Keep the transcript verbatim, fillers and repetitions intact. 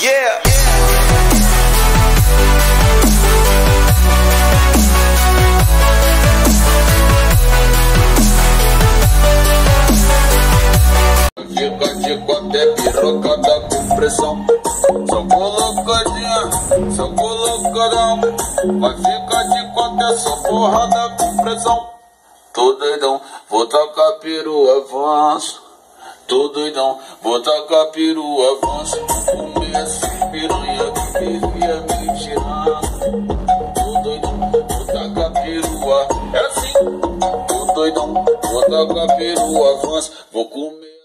Yeah. Fica de quatro é piroca da compressão. Só colocadinha, só colocadão. Vai ficar de quatro é só porra da compressão. Tô doidão, vou tacar peru avanço. Tô doidão, vou tacar peru avanço. Comer essa piranha que vivia me tirando. Tô doidão, vou tacar peru, é assim. Tô doidão, vou tacar peru avanço. Vou comer.